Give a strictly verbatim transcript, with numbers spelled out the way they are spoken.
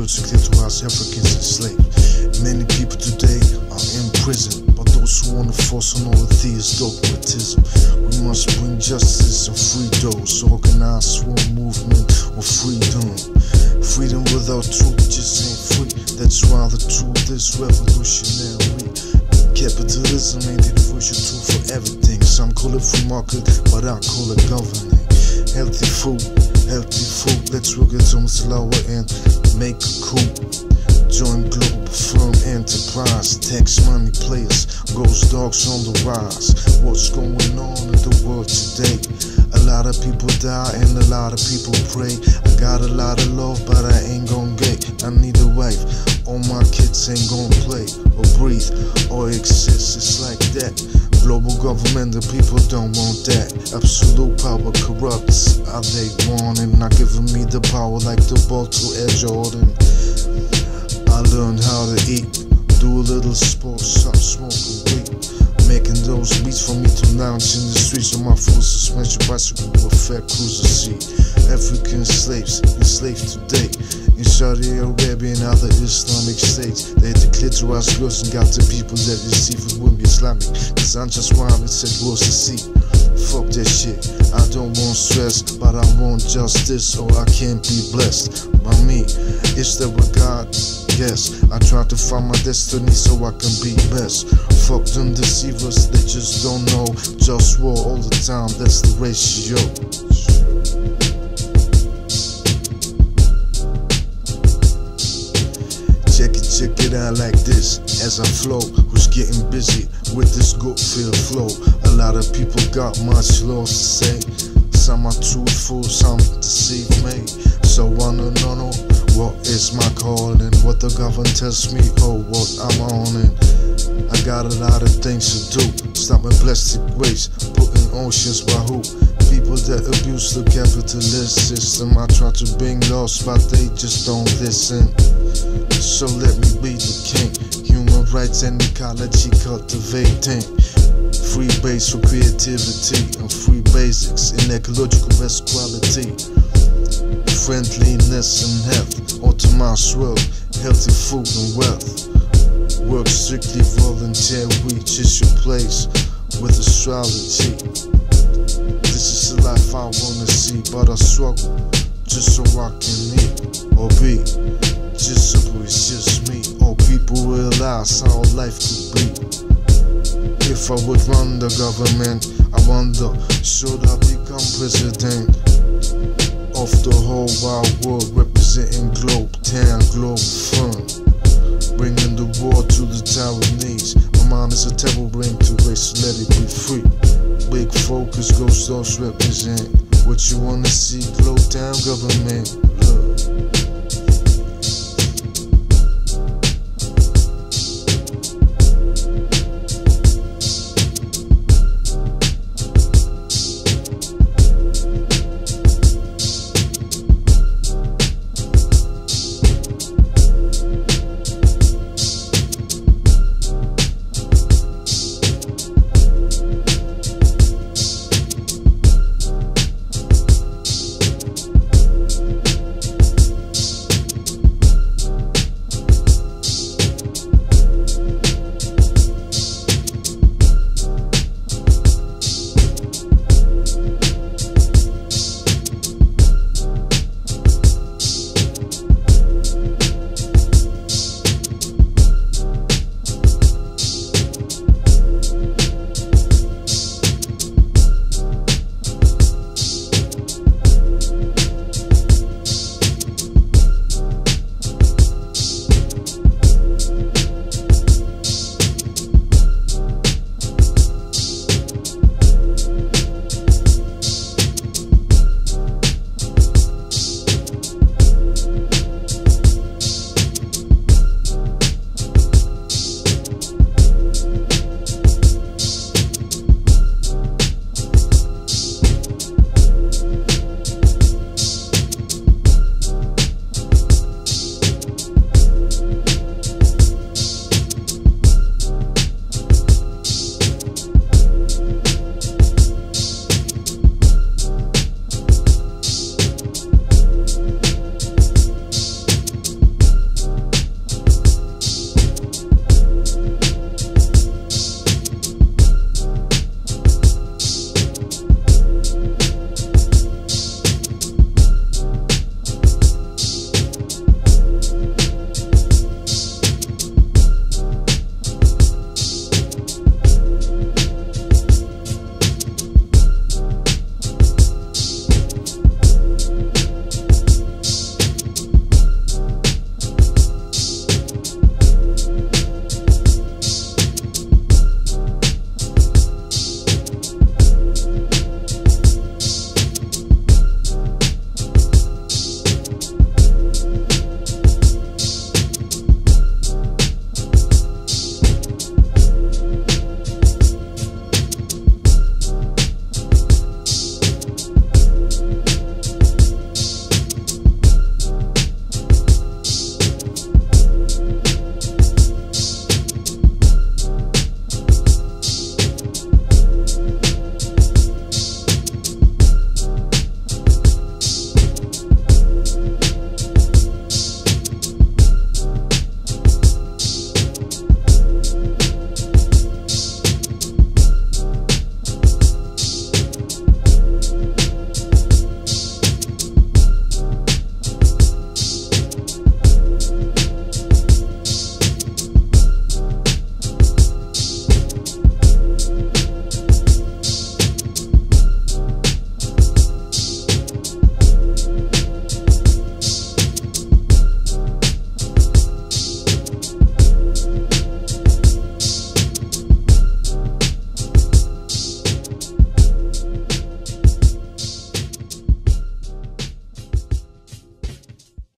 skirts and clitoris, Africans enslaved. Many people today are in prison, but those who want to force on all the thieves dogmatism. We must bring justice and free those, organized swarm movement of freedom. Freedom without truth just ain't free. That's why the truth is revolutionary. Capitalism ain't the universal tool for everything. Some call it free market, but I call it governing. Healthy food, healthy food. Let's work it on the lower end, make a coup. Join global firm enterprise. Tax money players, ghost dogs on the rise. What's going on in the world today? A lot of people die and a lot of people pray. I got a lot of love, but I ain't gon' get. I need a wife. All my kids ain't gon' play or breathe or exist. It's like that. Global government, the people don't want that. Absolute power corrupts. Are they wanting? Not giving me the power like the ball to Air Jordan. I learned how to eat, do a little sports, stop smoking weed. Making those beats for me to lounge in the streets on my full suspension bicycle with a fat cruiser seat. African slaves, enslaved today in Saudi Arabia and other Islamic states. They declared to us girls and got the people that receive it wouldn't be Islamic. Cause I'm just wild and said words to see. Fuck that shit, I don't want stress, but I want justice or I can't be blessed by me. It's the regard, yes. I try to find my destiny so I can be best. Fuck them deceivers, they just don't know. Just war all the time, that's the ratio. Check it, check it out like this as I flow. Who's getting busy with this good feel flow? A lot of people got much love to say. Some are truthful, some deceive me. So I wanna know what is my calling, what the government tells me, oh what I'm on it. I got a lot of things to do. Stopping plastic waste, putting oceans by who? People that abuse the capitalist system. I try to bring laws, but they just don't listen. So let me be the king. Human rights and ecology cultivating. Free base for creativity and free basics in ecological best quality. Friendliness and health, optimized world, healthy food and wealth. Work strictly volunteer, reach is your place with astrology. This is the life I wanna see, but I struggle just so I can eat or be. Just so it's just me, or people realize how life could be. If I would run the government, I wonder, should I become president of the whole wide world, representing globe, town, globe, fun, bringing the war to the Taiwanese. My mind is a terrible brain to waste, let it be free. Big focus, ghost those represent what you wanna see, globe, town, government.